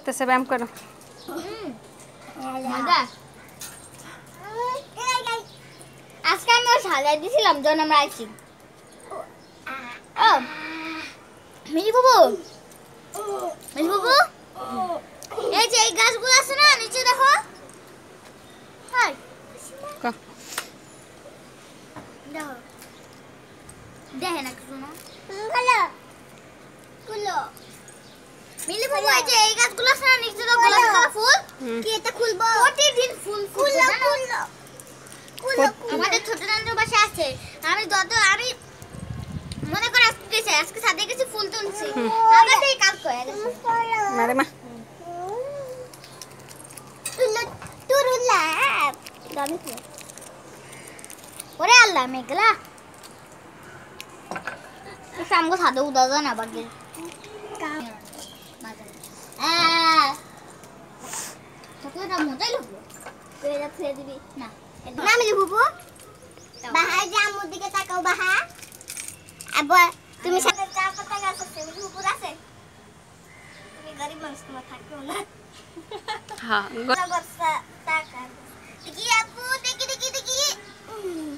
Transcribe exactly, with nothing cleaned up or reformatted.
করতেছে ব্যায়াম করো মজা আজকে আমি ওর সাজাই দিছিলাম যখন আমরা আইছি ও মিলি বাবু মিলি বাবু এই যে এই গাছগুলো আছে না নিচে দেখো হাই কা দেখো দেখে না কিছু না ভালো কুলো মিলি বাবু এই যে এই গাছগুলো আছে না নিচে তো গোলাপি কালার ফুল কি এটা খুলবো প্রতিদিন ফুল ফুটে জানো কুলো আমাদের ছোট নানুর বাসায় আছে আমি যত আমি মনে করে আজকে গেছে আজকে সাথে কিছু ফুল তুলছি আমাদের এই কাজ করে গেছে মারে মা তুলো তুরুলা গামি তো ওরে আল্লাহ মেঘলা সামগো সাদে উদা না বাকি কাম আ তোকে মজাই লাগলো পেরা ফেলে দিবি না না মিলি বুবু বাহা জামুর দিকে তাকাও বাহা আবার তুমি সাথে চা পাতা গাছ আছে মিলি বুবু আছে তুমি গরিব মানুষ তোমার থাকো না হ্যাঁ বর্ষা টাকা দেখি আপু দেখি দেখি দেখি